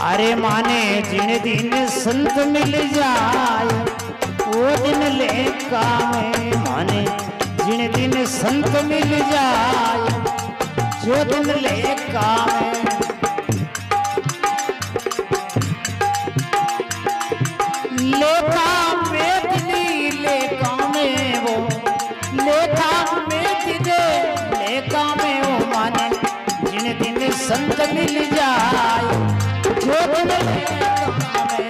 अरे माने जिन दिन संत मिल जाए वो दिन ले कामे, माने जिन दिन संत मिल जाए जो दिन ले कामे। लेखा में दिली लेखा में वो, लेखा में दिले लेखा में वो, माने जिन दिन संत मिल जाए जो दिन लेखा में।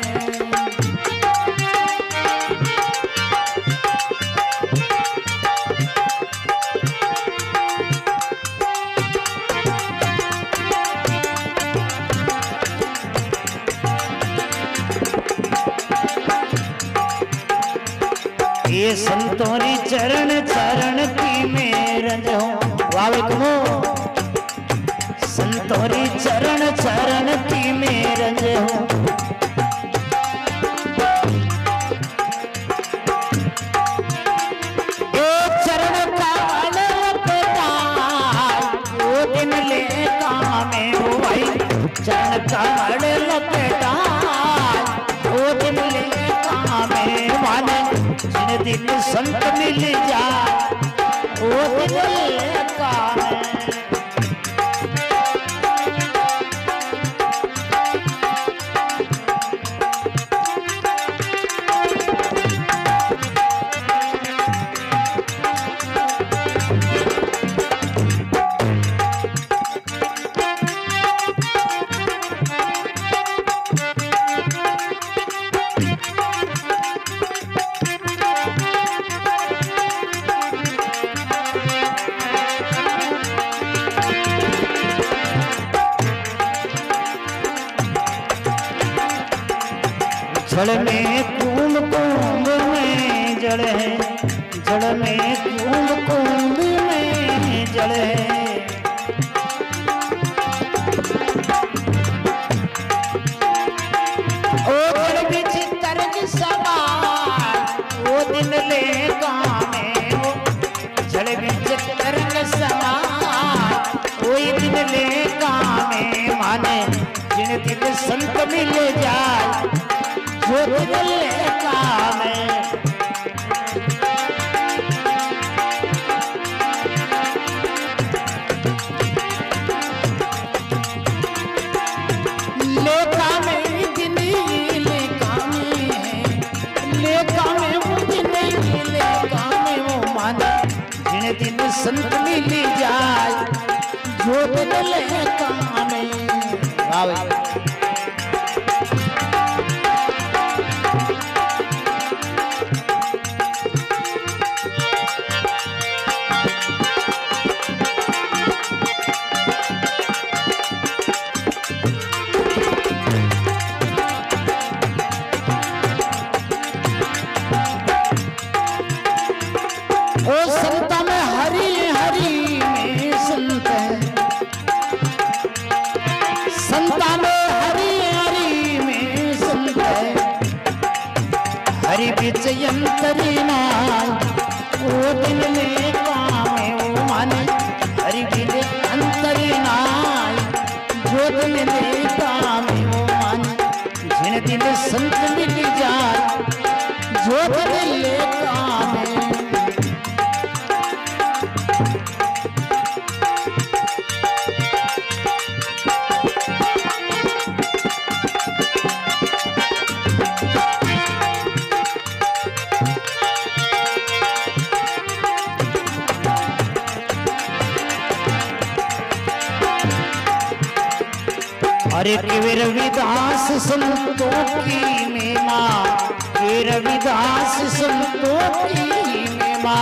ये संतोरी चरण चरण की मेरज हो, वावे कहो संतोरी चरण चरण की मेरज हो। ये चरण का लपेटा वो दिन ले कामे हो भाई, चरण का लपेटा वो दिन ले कामे, माने जिन दिन संत मिल जाए वो दिन ले कामे। जड़ में कुंभ कुंभ में जड़ है, जड़ में कुंभ कुंभ में जड़ है। ओ जड़ बिच तरग सवार वो दिन ले कामे हो, जड़ बिच तरग सवार वही दिन ले कामे, माने जिन दिन संत मिल जाए वो दिन ले कामे। लेखा में दिन लेखा में है, लेखा में वो दिन लेखा में वो, माने जिन दिन संत मिल जाए जो दिन ले कामे। वाह संता में हरि हरि में संत है, संता में हरि हरि में संत है। हरि बीच अंतरी नाय वो दिन ले कामे वो, माने हरि बीच अंतरी नाय जो दिन ले कामे वो, माने जिन दिन संत मिल जाए जो दिन ले कामे। अरे के रविदास संतों की महिमा, के रविदास संतों की महिमा।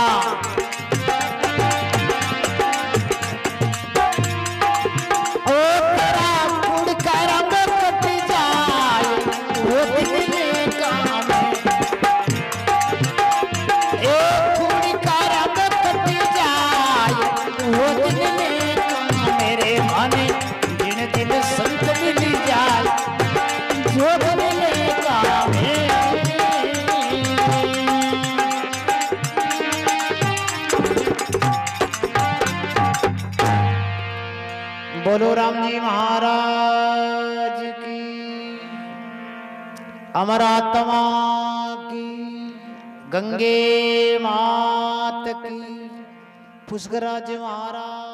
ओ तेरा गुण करम कट जाए वो दिन ले कामे, ए गुण करम कट जाए वो दिन ले कामे। मेरे माने जिन दिन संत मिल जाए जो दिन ले कामे। बोलो राम जी महाराज की। अमर आत्मा की, गंगे मात की, पुष्कराज महाराज